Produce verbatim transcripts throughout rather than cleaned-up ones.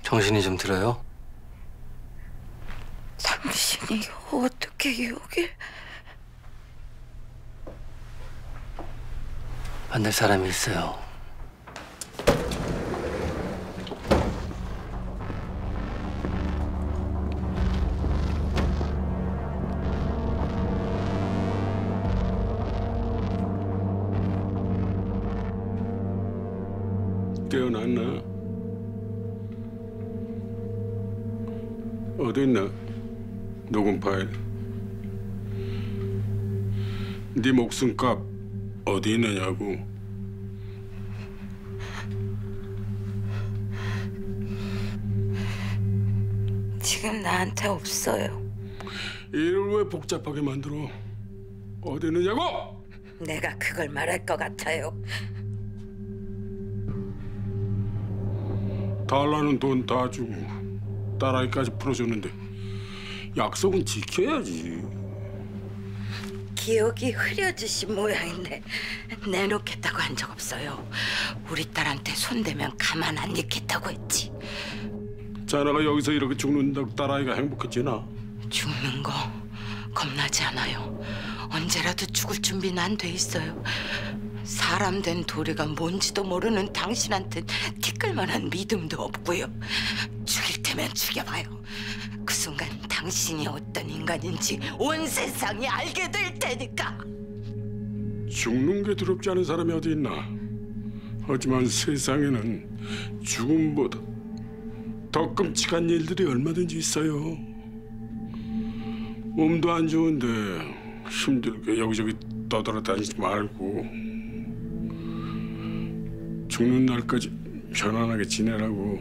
정신이 좀 들어요? 당신이 어떻게 여길? 만날 사람이 있어요. 깨어났나? 어디 있나? 녹음 파일. 네 목숨값 어디 있느냐고. 지금 나한테 없어요. 일을 왜 복잡하게 만들어? 어디 있느냐고? 내가 그걸 말할 것 같아요. 달라는 돈 다 주고 딸아이까지 풀어줬는데 약속은 지켜야지. 기억이 흐려지신 모양인데 내놓겠다고 한 적 없어요. 우리 딸한테 손대면 가만 안 있겠다고 했지. 자네가 여기서 이렇게 죽는다고 딸아이가 행복해지나? 죽는 거 겁나지 않아요. 언제라도 죽을 준비는 안 돼 있어요. 사람 된 도리가 뭔지도 모르는 당신한테 티끌만한 믿음도 없고요. 죽일 테면 죽여봐요. 그 순간 당신이 어떤 인간인지 온 세상이 알게 될 테니까. 죽는 게 두렵지 않은 사람이 어디 있나? 하지만 세상에는 죽음보다 더 끔찍한 일들이 얼마든지 있어요. 몸도 안 좋은데 힘들게 여기저기 떠돌아다니지 말고 죽는 날까지 편안하게 지내라고.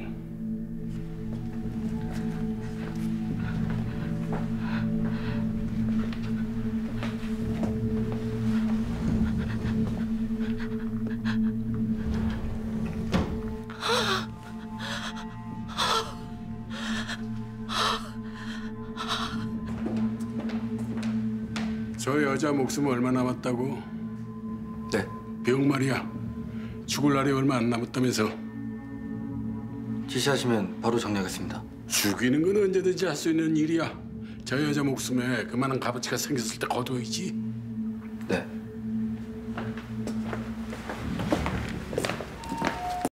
저 여자 목숨 얼마 남았다고? 네. 병 말이야. 죽을 날이 얼마 안 남았다면서. 지시하시면 바로 정리하겠습니다. 죽이는 건 언제든지 할 수 있는 일이야. 저 여자 목숨에 그만한 값어치가 생겼을 때 거둬야지.